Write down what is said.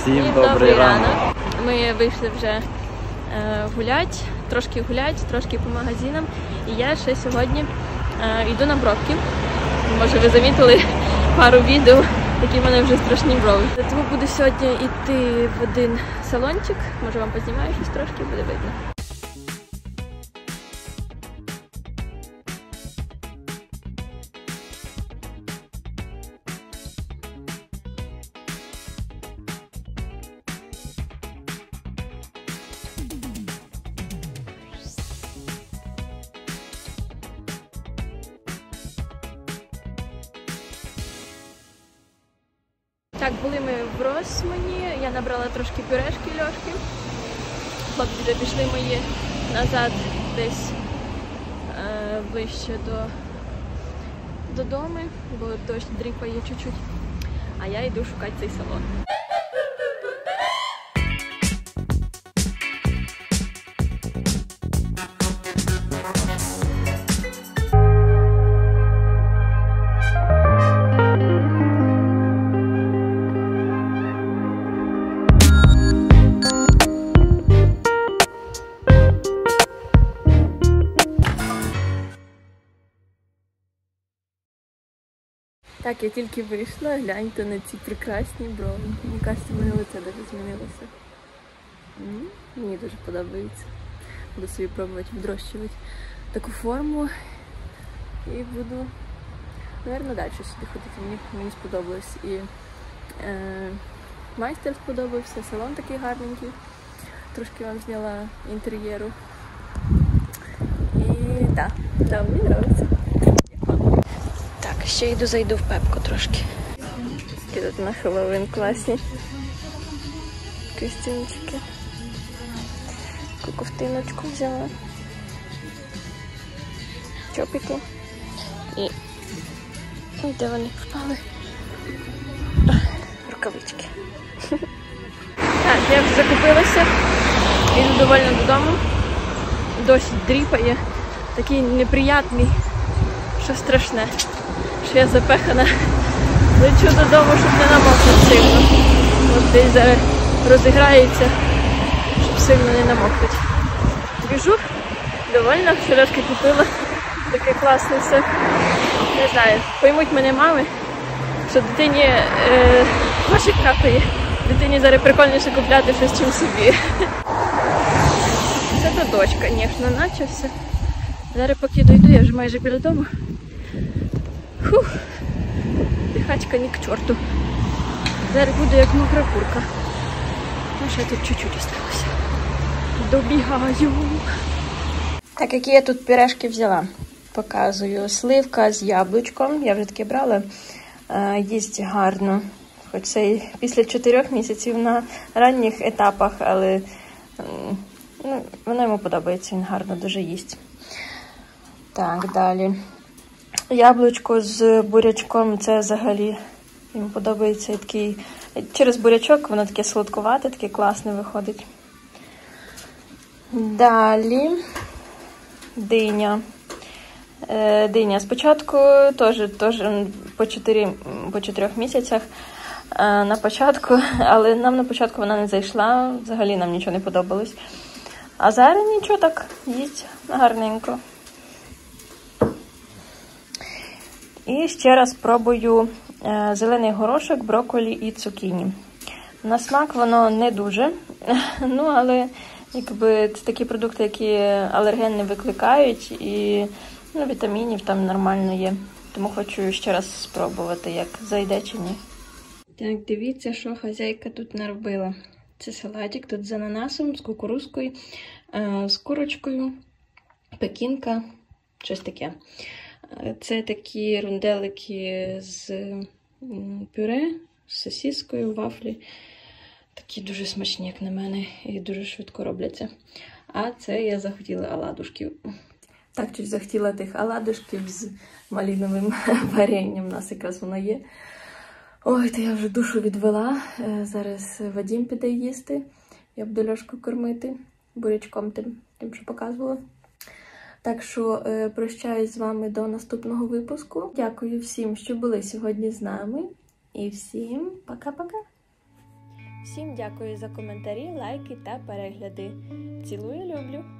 Всім добрий ранок. Ми вийшли вже гулять, трошки по магазинам. І я ще сьогодні йду на бровки. Може ви замітили пару відео, які в мене вже страшні брови. Тому буду сьогодні йти в один салончик. Може вам познімаю щось трошки, буде видно. Так, були ми в Росмані, я набрала трошки пюрешки Льошки. Хлопці вже пішли мої назад десь ближче додому, бо дощ дріпає чуть-чуть. А я йду шукати цей салон. Так, я тільки вийшла, гляньте на ці прекрасні брови. Мені кажеться, моє лице дуже змінилося. Мені дуже подобається. Буду собі пробувати відрощувати таку форму. І буду, мабуть, далі сюди ходити. Мені сподобалось. І майстер сподобався, салон такий гарненький. Трошки вам зняла інтер'єру. І так, мені подобається. Так, ще зайду в Пепко трошки. Такі тут на Хеллоуін класні костюмчики. Таку ковтиночку взяла. Чопики. І де вони впали? Рукавички. Так, я вже закупилася. Йду довольно додому. Дощ дріпає. Такий неприятний, що страшне. Що я запехана, лечу додому, щоб не намокнути сильно. От десь зараз розіграється, щоб сильно не намокнути. Біжу, довольна, вчорашки купила, таке класне все. Не знаю, поймуть мене мами, що дитині кошик капає, дитині зараз прикольніше купляти щось, чим собі. Це то дощ, звісно, начався. Зараз поки дойду, я вже майже біля дому. Фух, дихачка ні к чорту. Зараз буду як мокра курка. Ну, ще тут чуть-чуть осталося. Добігаю. Так, які я тут пюрешки взяла. Показую. Сливка з яблучком. Я вже таке брала. Їсть гарно. Хоч це і після 4 місяців на ранніх етапах, але воно йому подобається. Він гарно дуже їсть. Так, далі. Яблучко з бурячком, це взагалі йому подобається такий, через бурячок воно таке солодкувате, таке класне виходить. Далі диня. Диня спочатку теж по 4 місяцях на початку, але нам на початку вона не зайшла, взагалі нам нічого не подобалось. А зараз нічого так, їсть гарненько. І ще раз пробую зелений горошок, брокколі і цукіні. На смак воно не дуже, але якби це такі продукти, які алерген не викликають, і вітамінів там нормально є. Тому хочу ще раз спробувати, як зайде чи ні. Так, дивіться, що хазяйка тут наробила. Це салатик тут з ананасом, з кукурузкою, з курочкою, пекінка, щось таке. Це такі рунделики з пюре, з сосіскою, вафлі. Такі дуже смачні, як на мене, і дуже швидко робляться. А це я захотіла оладушків. Так, щось захотіла тих оладушків з малиновим варенням. У нас якраз воно є. Ой, то я вже душу відвела. Зараз Вадим піде їсти. Я буду Льошку кормити бурячком тим, що показувала. Так що прощаюсь з вами до наступного випуску. Дякую всім, що були сьогодні з нами. І всім пока-пока! Всім дякую за коментарі, лайки та перегляди. Цілую, люблю!